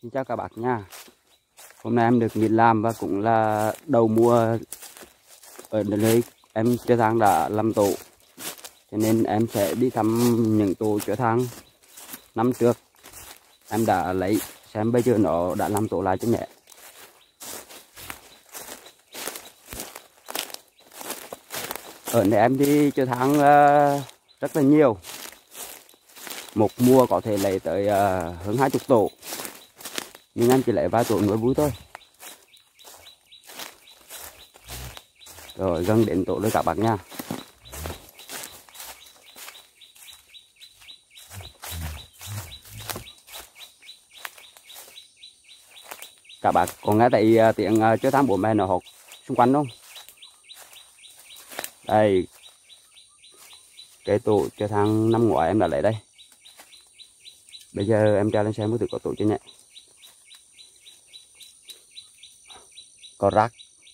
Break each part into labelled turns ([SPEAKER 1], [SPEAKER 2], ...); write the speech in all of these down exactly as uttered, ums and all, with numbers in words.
[SPEAKER 1] Xin chào các bác nha. Hôm nay em được nghỉ làm và cũng là đầu mùa ở nơi em chở than đã làm tổ, cho nên em sẽ đi thăm những tổ chở than năm trước em đã lấy, xem bây giờ nó đã làm tổ lại chứ nhẹ. Ở nơi em thì chở than rất là nhiều, một mùa có thể lấy tới hơn hai chục tổ, nhưng em chỉ lấy vài tổ nuôi vui thôi. Rồi gần đến tổ rồi các bác nha. Các bác có nghe thấy tiếng chở than bố mẹ nó học xung quanh không? Đây, cái tổ chở than năm ngoái em đã lấy đây. Bây giờ em cho lên xem có thử có tổ chưa nhé. Có rác.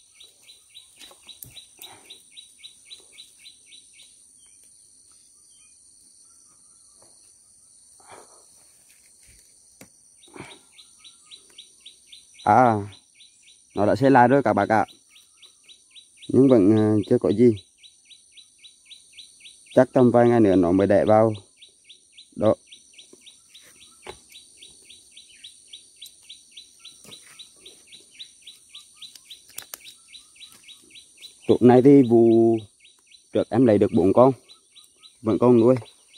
[SPEAKER 1] À, nó đã xây lại rồi các bác ạ. Nhưng vẫn chưa có gì. Chắc tầm vài ngày nữa nó mới đẻ vào. Đó. Tổ này thì vụ trước em lấy được bốn con, vẫn còn nuôi.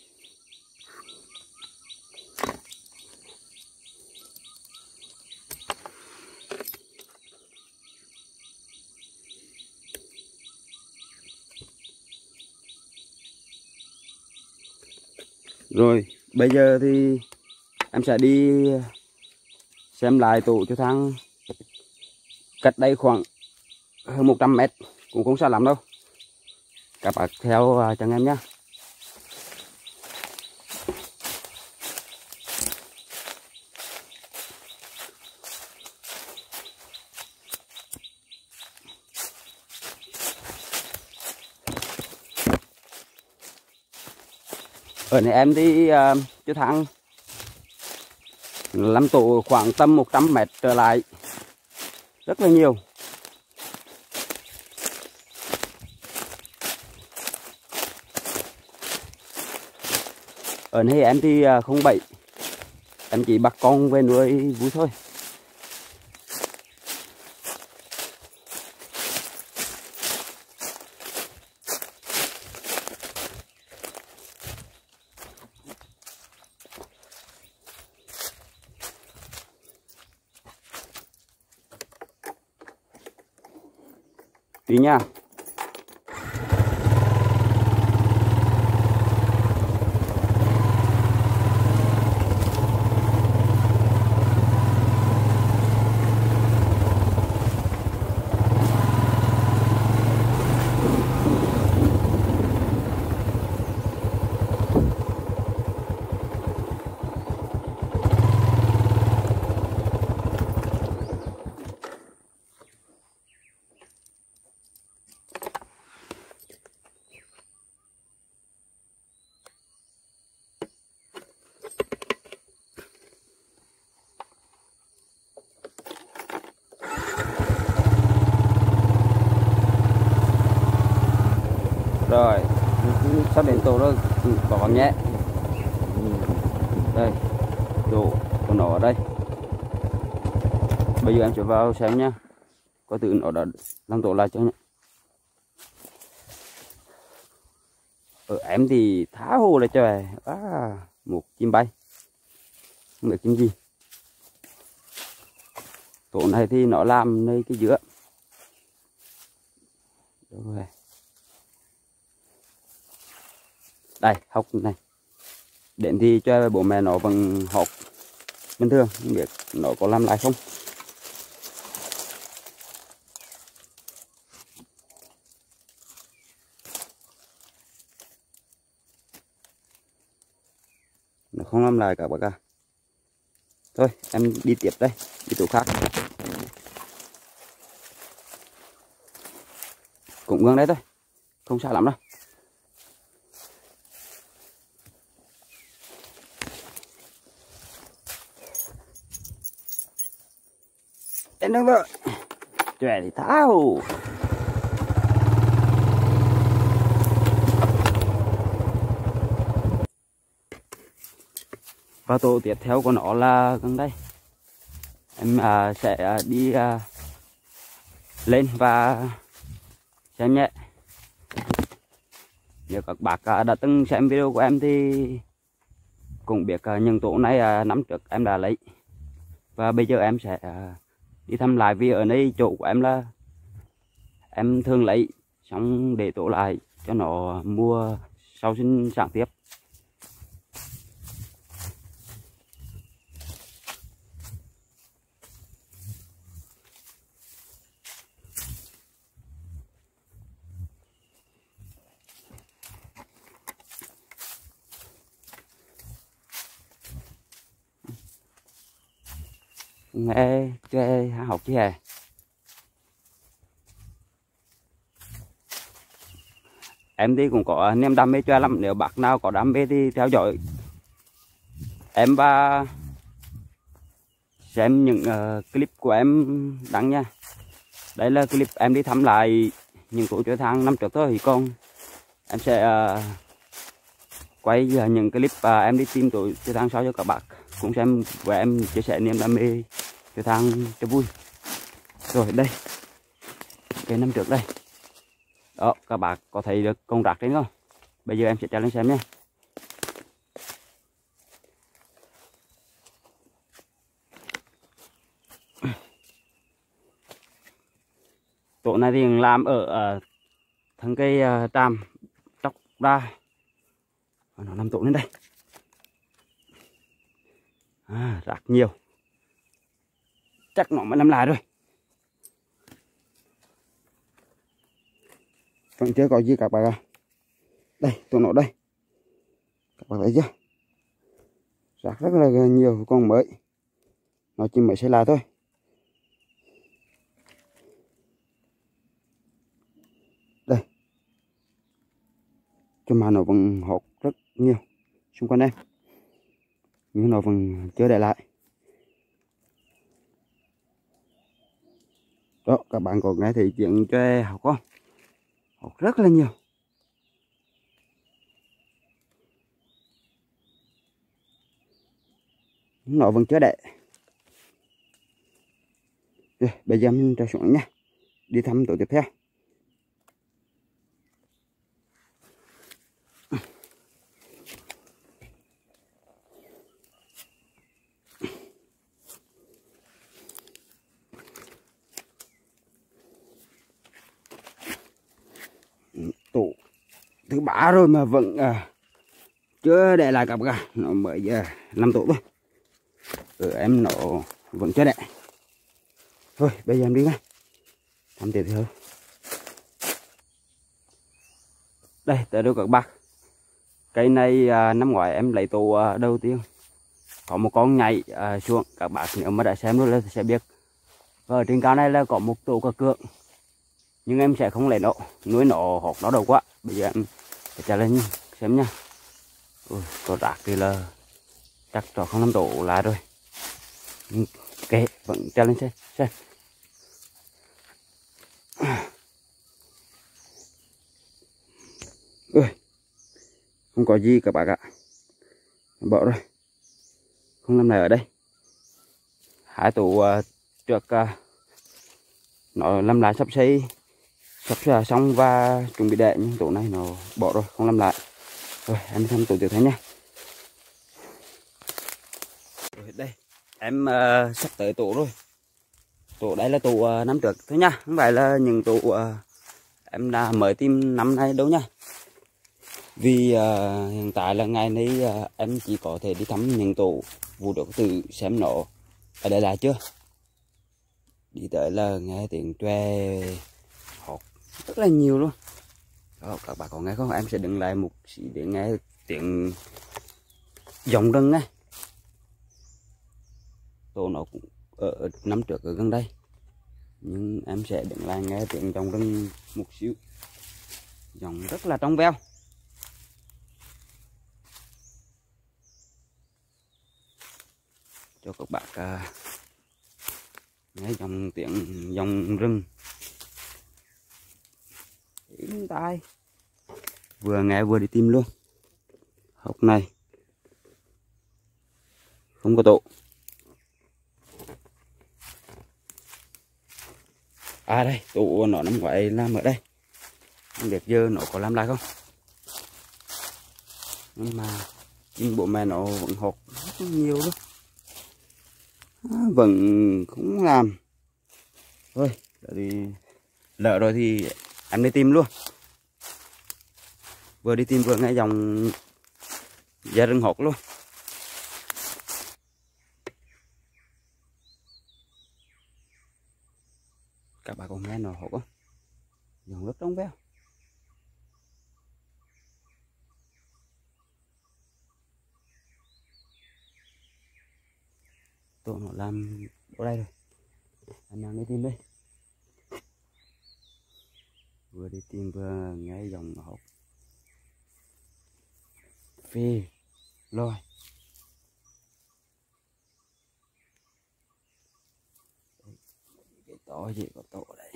[SPEAKER 1] Rồi bây giờ thì em sẽ đi xem lại tổ chở than cách đây khoảng hơn một trăm mét, cũng không xa lắm đâu. Các bác theo chân em nhé. Ở này em thì uh, chở than làm tổ khoảng tầm một trăm mét trở lại, rất là nhiều. Ở này em thì không bậy, em chỉ bắt con về nuôi vui thôi. Đi nha. Rồi, sắp đến tổ rồi, có nhé. Đây, tổ của nó ở đây. Bây giờ em sẽ vào xem nhá, có tự nó đã làm tổ lại cho nhé. Ở em thì thả hồ là trời, à, một chim bay, không biết chim gì. Tổ này thì nó làm nơi cái giữa. Rồi. Đây, học này. Đến thì cho bố mẹ nó vẫn học bình thường, không biết nó có làm lại không. Nó không làm lại cả bác ạ. Thôi, em đi tiếp đây, đi tổ khác. Cũng gần đấy thôi, không xa lắm đâu. Đến được rồi. Chòe thì tháo. Và tổ tiếp theo của nó là gần đây. Em à, sẽ à, đi à, lên và xem nhé. Nếu các bác à, đã từng xem video của em thì cũng biết à, những tổ này à, năm trước em đã lấy. Và bây giờ em sẽ à, đi thăm lại, vì ở đây chỗ của em là em thường lấy xong để tổ lại cho nó mua sau sinh sản tiếp. Nghe chơi học chứ hề. Em thì cũng có niềm đam mê chơi lắm. Nếu bác nào có đam mê thì theo dõi em và xem những uh, clip của em đăng nha. Đây là clip em đi thăm lại những tổ chơi thang năm trước thôi, thì còn em sẽ uh, quay uh, những clip uh, em đi tìm tổ chơi thang sau cho các bác cũng xem và em chia sẻ niềm đam mê chơi thang cho vui. Rồi đây, cái năm trước đây đó, các bạn có thấy được con rác trên không? Bây giờ em sẽ treo lên xem nhé. Tổ này thì làm ở uh, thân cây uh, tràm tróc ra, nó nằm tổ lên đây. À, rác nhiều, chắc nó mới làm lại rồi. Vẫn chưa có gì các bạn ạ. Đây, tụi nó đây. Các bạn thấy chưa? Rác rất là nhiều, con mới. Nó chỉ mới xây lại thôi. Đây. Nhưng mà nó vẫn hột rất nhiều xung quanh em. Nhưng nó vẫn chưa để lại. Đó, các bạn có nghe thấy chuyện cho học không? Hột rất là nhiều. Nó vẫn chưa đẻ. Rồi, bây giờ mình ra xuống nha. Đi thăm tổ tiếp theo. Tổ thứ ba rồi mà vẫn à, chưa để lại cặp gà. Nó mới giờ năm tổ thôi. Ở em nó vẫn chưa đẻ. Thôi bây giờ em đi ngay thăm tiếp theo. Đây tới đâu các bác. Cây này à, năm ngoái em lấy tổ à, đầu tiên có một con nhảy à, xuống. Các bác nếu mà đã xem rồi sẽ biết. Và ở trên cao này là có một tổ cá cược, nhưng em sẽ không lấy nó, nuôi nó hột nó đầu quá. Bây giờ em phải trả lên xem nha. Ui, có rác thì là chắc trò không làm tổ lại rồi. Nhưng kệ, vẫn trả lên xem xem. Ui, không có gì các bạn ạ. Bỏ rồi, không làm này ở đây. Hai tổ uh, trước uh, nó làm lại sắp xây sắp xong và chuẩn bị đẻ, nhưng tổ này nó bỏ rồi, không làm lại. Rồi em thăm tổ tiếp theo nha. Rồi đây em uh, sắp tới tổ rồi. Tổ đây là tổ uh, năm trước thôi nha, không phải là những tổ uh, em đã mới tìm năm nay đâu nha. Vì uh, hiện tại là ngày nay uh, em chỉ có thể đi thăm những tổ vụ được tự xem nó ở đây là chưa. Đi tới là nghe tiếng tre hột rất là nhiều luôn. Đó, các bạn có nghe không? Em sẽ đứng lại một xí để nghe tiếng dòng rừng này. Tổ nó cũng ở năm trước ở gần đây, nhưng em sẽ đứng lại nghe tiếng dòng rừng một xíu. Dòng rất là trong veo. Cho các bạn uh, nghe dòng tiếng dòng rừng im tai, vừa nghe vừa đi tìm luôn. Hốc này không có tổ. À đây, tổ nó nằm ngoài làm ở đây. Không biết giờ nó có làm lại không. Nhưng mà chim bộ mẹ nó vẫn hột rất nhiều luôn. À, vẫn không làm. Thôi, thì lỡ rồi thì em đi tìm luôn. Vừa đi tìm vừa nghe dòng da rừng hột luôn. Các bạn còn nghe nó hột không? Dòng rất trong veo. Tụi nó làm ở đây rồi. Em đang đi tìm đây. Vừa đi tìm vừa nghe dòng hột. Phê lôi. Cái to gì có tổ đây.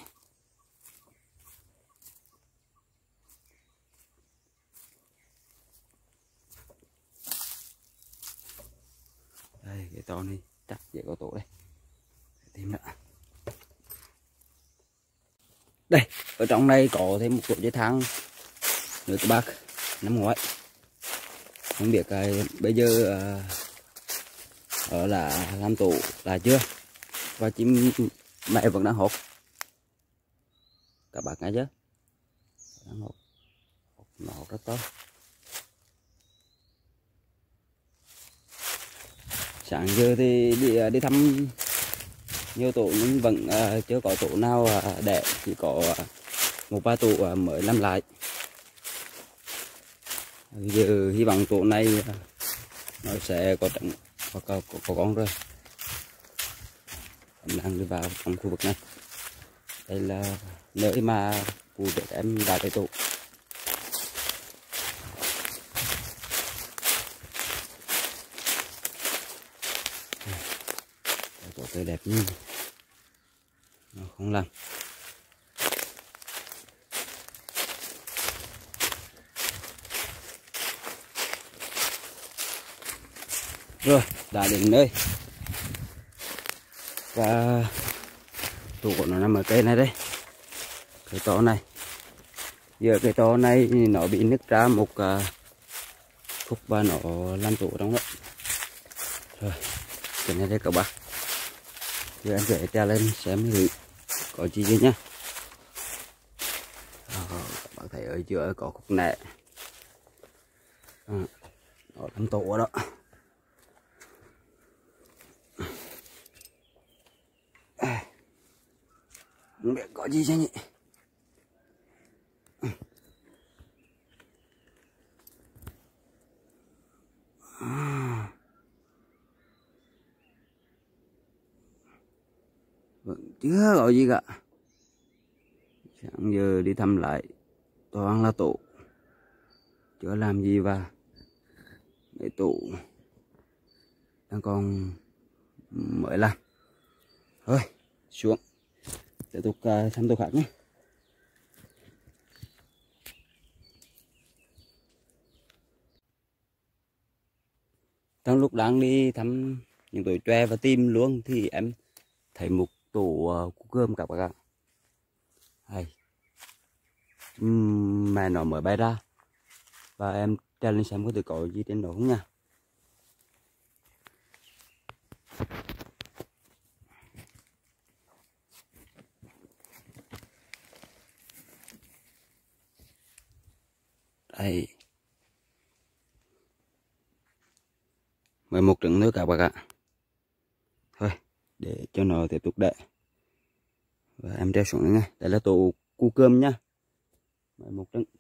[SPEAKER 1] Đây cái to này chắc dễ có tổ đây. Để tìm nữa. Đây ở trong này có thêm một tổ dây thang nữa các bác năm ngoái. Không biết cái bây giờ uh, ở là làm tổ là chưa, và chim mẹ vẫn đang hột. Các bạn nghe chứ, đang hột, nó hột rất to. Sáng giờ thì đi đi thăm nhiều tổ nhưng vẫn uh, chưa có tổ nào uh, đẻ, chỉ có uh, một vài tổ uh, mới làm lại. Bây giờ hy vọng tổ này uh, nó sẽ có trứng hoặc có, có, có con rồi. Em đang đi vào trong khu vực này. Đây là nơi mà phụ để em đã tới tổ. Tổ tươi đẹp nhưng nó không làm. Rồi đã đến nơi và tổ của nó nằm ở cây này đây, cái to này. Giờ cái to này nó bị nứt ra một uh, khúc và nó làm tổ trong đó. Rồi cái này đây các bạn, giờ em sẽ treo lên xem thử có gì chứ nhá. À, các bạn thấy ở giữa có khúc nẻ, à, nó làm tổ đó. Không biết có gì chứ nhỉ. À. Vẫn chưa có gì cả. Sáng giờ đi thăm lại toàn là tổ, chưa làm gì và mấy tổ đang còn mới làm. Thôi xuống tiếp tục uh, thăm tổ khác nhé. Trong lúc đang đi thăm những tổ tre và tìm luôn thì em thấy một tổ uh, cú cơm các bạn ạ. Hay uhm, mẹ nó mới bay ra và em treo lên xem có thể có gì trên đó không nha. Đây mười một trứng nữa các bạn ạ. Thôi để cho nó tiếp tục đẻ và em treo xuống này. Đây là tổ cu cơm nhá, mười một trứng.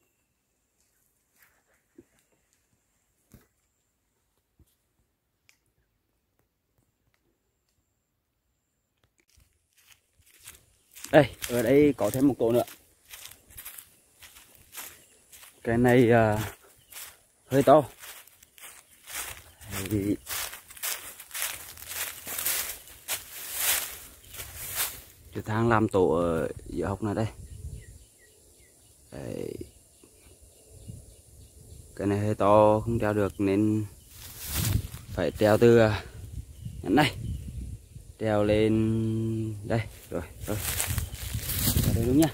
[SPEAKER 1] Đây ở đây có thêm một tổ nữa. Cái này uh, hơi to thì Cái thang làm tổ ở giữa hốc này đây. Đấy. Cái này hơi to không treo được nên phải treo từ nhánh này treo lên đây rồi rồi ở đây đúng nhá.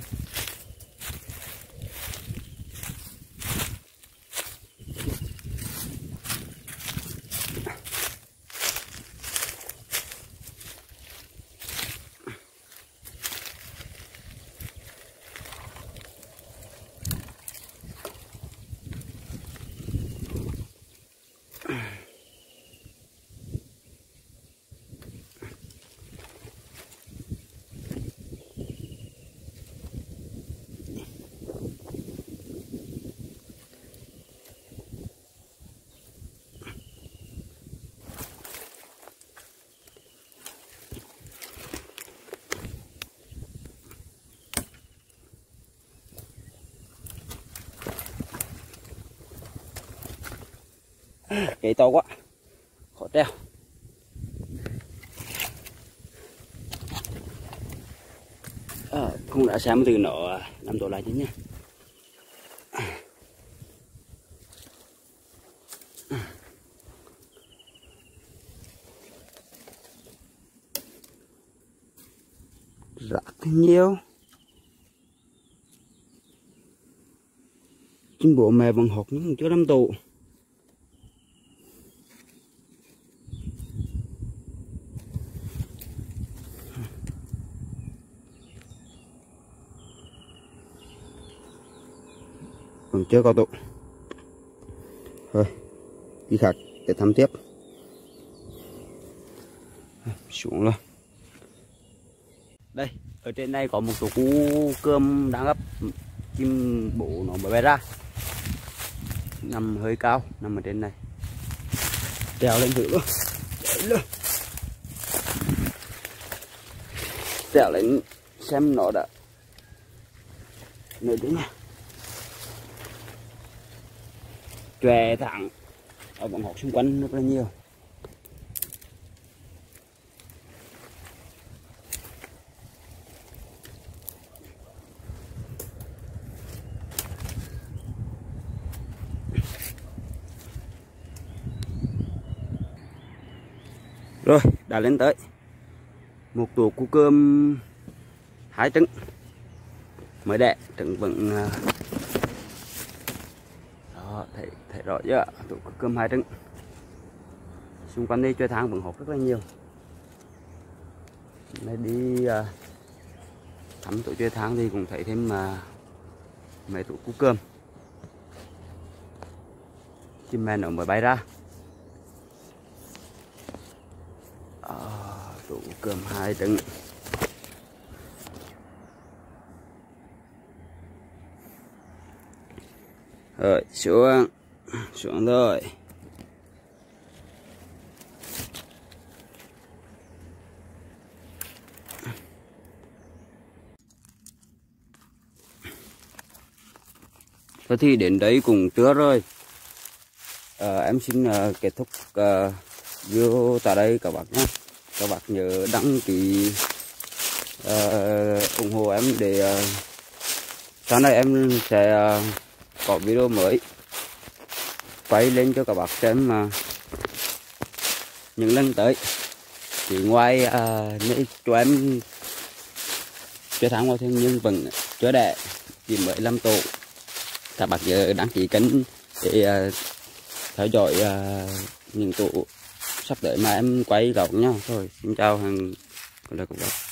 [SPEAKER 1] Cây to quá khó treo. À, cũng đã xem từ nó làm tổ lại chứ nhé. Rác thì nhiều. Chính bộ mẹ bằng hộp nhưng chưa làm tổ. Còn chưa có tụ. Thôi đi khác để thăm tiếp. Xuống luôn. Đây ở trên này có một số cú cơm đang ấp, chim bổ nó mới bay ra, nằm hơi cao, nằm ở trên này, trèo lên thử luôn, luôn. Trèo lên xem nó đã nơi đấy nha. Chòe thẳng ở bọn học xung quanh rất là nhiều. Rồi đã lên tới một tổ củ cơm hai trứng mới đẻ, trứng vẫn đó, thấy thấy rõ chưa, tổ củ cơm hai trứng. Xung quanh đây chơi tháng vẫn hộp rất là nhiều. Này đi uh, thăm tổ chơi tháng thì cũng thấy thêm mà uh, mấy tổ củ cơm chim mèn nó mới bay ra. À, tổ cơm hai trứng. Rồi xuống xuống rồi. Thôi thì đến đấy cũng trưa rồi. À, em xin uh, kết thúc uh, video tại đây các bạn nhé. Các bạn nhớ đăng ký uh, ủng hộ em để uh, sau này em sẽ uh, có video mới quay lên cho các bạn xem mà những lần tới. Thì ngoài uh, những cho em chơi tháng vào thêm nhưng vẫn chưa đẻ chỉ mới làm tổ. Các bạn nhớ đăng ký kênh để uh, theo dõi uh, những tổ sắp tới mà em quay gọc nha. Thôi xin chào hẹn gặp lại các bạn.